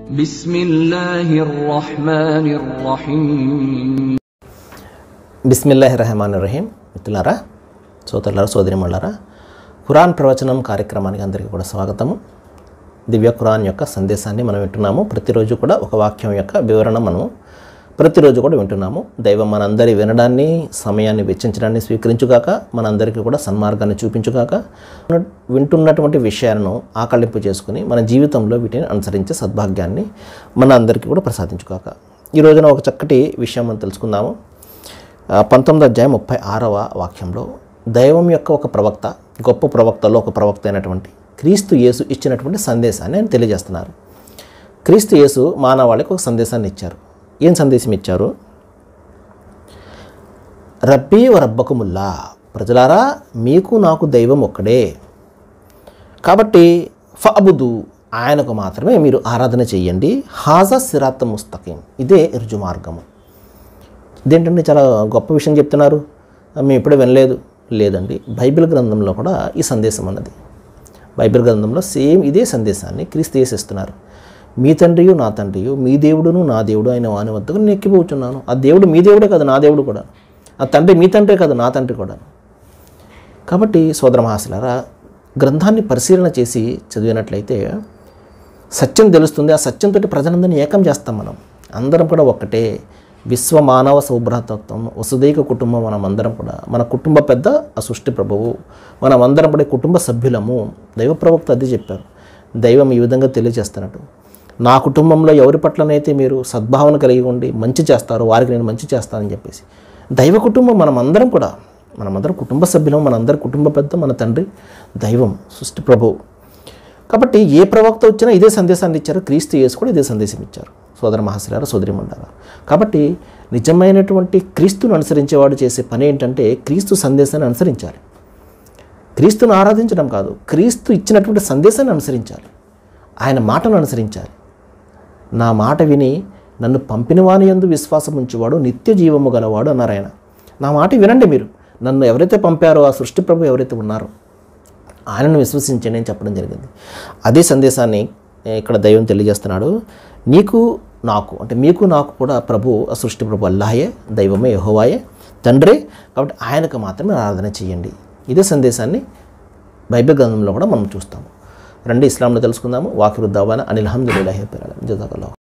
బిస్మిల్లాహిర్రహ్మానిర్రహీం. బిస్మిల్లాహిర్రహ్మానిర్రహీం. మిత్రులారా, సోదరులారా, సోదరిమణులారా, ఖురాన్ ప్రవచనం కార్యక్రమానికి అందరికీ కూడా స్వాగతము. దివ్య ఖురాన్ యొక్క సందేశాన్ని మనం వింటున్నాము. ప్రతిరోజు కూడా ఒక వాక్యం యొక్క వివరణ మనము ప్రతిరోజు కూడా వింటున్నాము. దైవం మనందరి వినడాన్ని, సమయాన్ని వెచ్చించడాన్ని స్వీకరించుగాక, మనందరికీ కూడా సన్మార్గాన్ని చూపించుగాక, వింటున్నటువంటి విషయాలను ఆకళింపు చేసుకుని మన జీవితంలో వీటిని అనుసరించే సద్భాగ్యాన్ని మన అందరికీ కూడా ప్రసాదించుగాక. ఈ రోజున ఒక చక్కటి విషయం మనం తెలుసుకుందాము. 19వ అధ్యాయం 36వ వాక్యంలో దైవం యొక్క ఒక ప్రవక్త, గొప్ప ప్రవక్తలో ఒక ప్రవక్త అయినటువంటి క్రీస్తు యేసు ఇచ్చినటువంటి సందేశాన్ని ఆయన తెలియజేస్తున్నారు. క్రీస్తు యేసు మానవాళికి ఒక సందేశాన్ని ఇచ్చారు. ఏం సందేశం ఇచ్చారు? రబ్బీ వ రబ్బకుముల్లా, ప్రజలారా మీకు నాకు దైవం ఒక్కడే, కాబట్టి ఫఅబుదు, ఆయనకు మాత్రమే మీరు ఆరాధన చెయ్యండి. హాజా సిరాత్ ముస్తకీం, ఇదే రుజు మార్గము. ఇదేంటంటే చాలా గొప్ప విషయం చెప్తున్నారు, మేము ఇప్పుడే వినలేదు. లేదండి, బైబిల్ గ్రంథంలో కూడా ఈ సందేశం అన్నది. బైబిల్ గ్రంథంలో సేమ్ ఇదే సందేశాన్ని క్రీస్తు యేసు ఇస్తున్నారు. మీ తండ్రియు నా తండ్రియు, మీ దేవుడును నా దేవుడు అయిన వాని వద్దకు నేను ఎక్కిపోతున్నాను. ఆ దేవుడు మీ దేవుడే కాదు, నా దేవుడు కూడా. ఆ తండ్రి మీ తండ్రే కాదు, నా తండ్రి కూడా. కాబట్టి సోదర మహాశయులారా, గ్రంథాన్ని పరిశీలన చేసి చదివినట్లయితే సత్యం తెలుస్తుంది. ఆ సత్యంతో ప్రజలందరినీ ఏకం చేస్తాం. మనం అందరం కూడా ఒక్కటే. విశ్వ మానవ సౌభ్రాతత్వం, వసుదైక కుటుంబం. మనం అందరం కూడా, మన కుటుంబ పెద్ద ఆ సృష్టి ప్రభువు, మనం అందరం కూడా కుటుంబ సభ్యులము. దైవ ప్రవక్త అది చెప్పారు. దైవం ఈ విధంగా తెలియజేస్తున్నట్టు, నా కుటుంబంలో ఎవరి పట్లనైతే మీరు సద్భావన కలిగి ఉండి మంచి చేస్తారో వారికి నేను మంచి చేస్తానని చెప్పేసి. దైవ కుటుంబం మనమందరం కూడా, మనమందరం కుటుంబ సభ్యులం. మనందరం కుటుంబ పెద్ద మన తండ్రి దైవం, సృష్టి ప్రభువు. కాబట్టి ఏ ప్రవక్త వచ్చినా ఇదే సందేశాన్ని ఇచ్చారు. క్రీస్తు యేసు కూడా ఇదే సందేశం ఇచ్చారు. సోదర మహాశయులారా, సోదరిమణులారా, కాబట్టి నిజమైనటువంటి క్రీస్తును అనుసరించేవాడు చేసే పని ఏంటంటే క్రీస్తు సందేశాన్ని అనుసరించాలి. క్రీస్తును ఆరాధించడం కాదు, క్రీస్తు ఇచ్చినటువంటి సందేశాన్ని అనుసరించాలి. ఆయన మాటను అనుసరించాలి. నా మాట విని నన్ను పంపిన వాని యందు విశ్వాసం ఉంచేవాడు నిత్య జీవము గలవాడు అన్నారు ఆయన. నా మాట వినండి మీరు. నన్ను ఎవరైతే పంపారో, ఆ సృష్టి ప్రభు ఎవరైతే ఉన్నారో ఆయనను విశ్వసించండి అని చెప్పడం జరిగింది. అదే సందేశాన్ని ఇక్కడ దైవం తెలియజేస్తున్నాడు. నీకు నాకు, అంటే మీకు నాకు కూడా ప్రభు, ఆ సృష్టి ప్రభు అల్లాహే, దైవమే, యెహోవాయే, తండ్రే. కాబట్టి ఆయనకు మాత్రమే ఆరాధన చేయండి. ఇదే సందేశాన్ని బైబిల్ గ్రంథంలో కూడా మనం చూస్తాము. రండి, ఇస్లాంలో తెలుసుకుందాము. వాకిరు దావానా అనిల్ హమ్దులిల్లాహి రబ్బిల్ ఆలమీన్. జజాకల్లాహ్.